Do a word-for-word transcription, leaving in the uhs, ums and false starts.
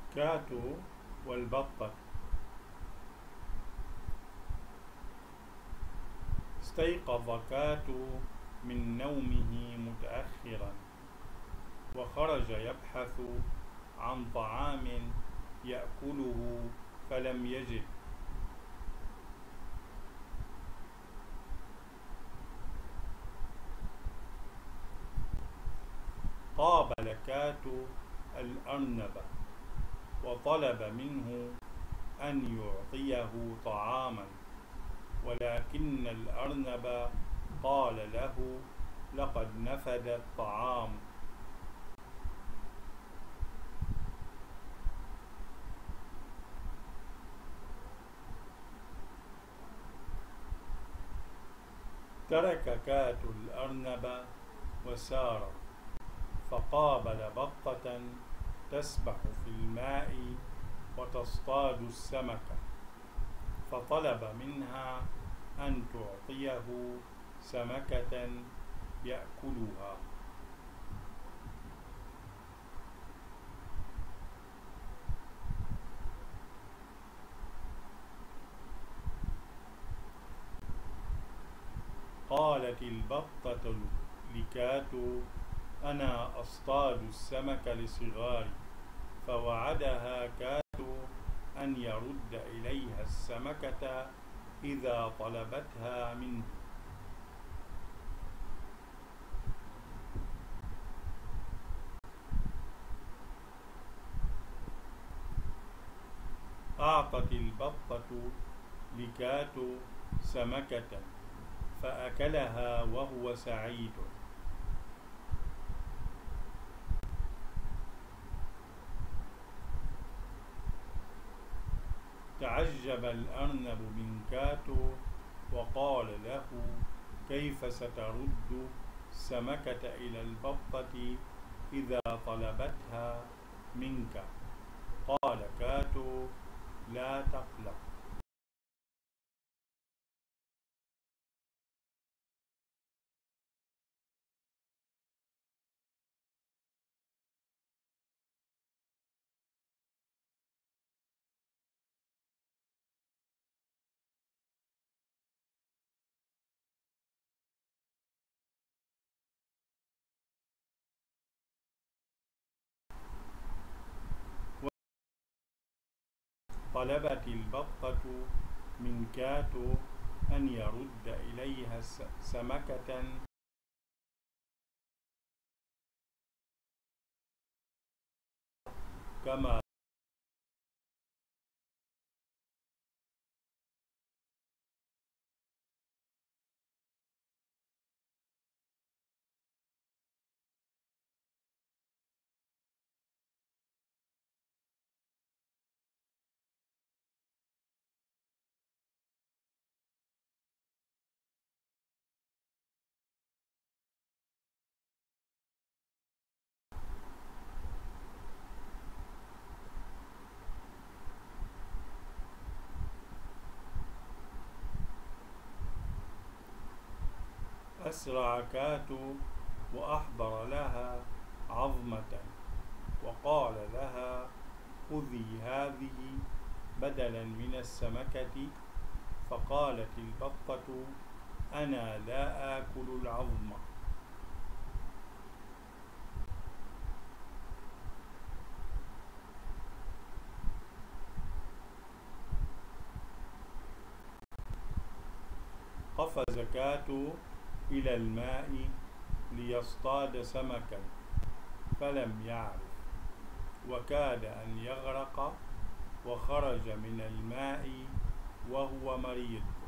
كاتو والبطة. استيقظ كاتو من نومه متأخرا وخرج يبحث عن طعام يأكله فلم يجد. قابل كاتو الأرنب وطلب منه أن يعطيه طعاما، ولكن الأرنب قال له: لقد نفد الطعام. ترك كاتو الأرنب وسار، فقابل بطة تسبح في الماء وتصطاد السمكة، فطلب منها أن تعطيه سمكة يأكلها. قالت البطة لكاتو: أنا أصطاد السمك لصغاري، فوعدها كاتو أن يرد إليها السمكة إذا طلبتها منه. أعطت البطة لكاتو سمكة فأكلها وهو سعيد. تعجب الأرنب من كاتو وقال له: كيف سترد السمكة إلى البطة إذا طلبتها منك؟ قال كاتو: لا تقلق. طلبت البطة من كاتو أن يرد إليها سمكة كما أسرع كاتو وأحضر لها عظمة وقال لها: خذي هذه بدلا من السمكة. فقالت البطة: أنا لا آكل العظم. قفز كاتو إلى الماء ليصطاد سمكا فلم يعرف، وكاد أن يغرق، وخرج من الماء وهو مريض.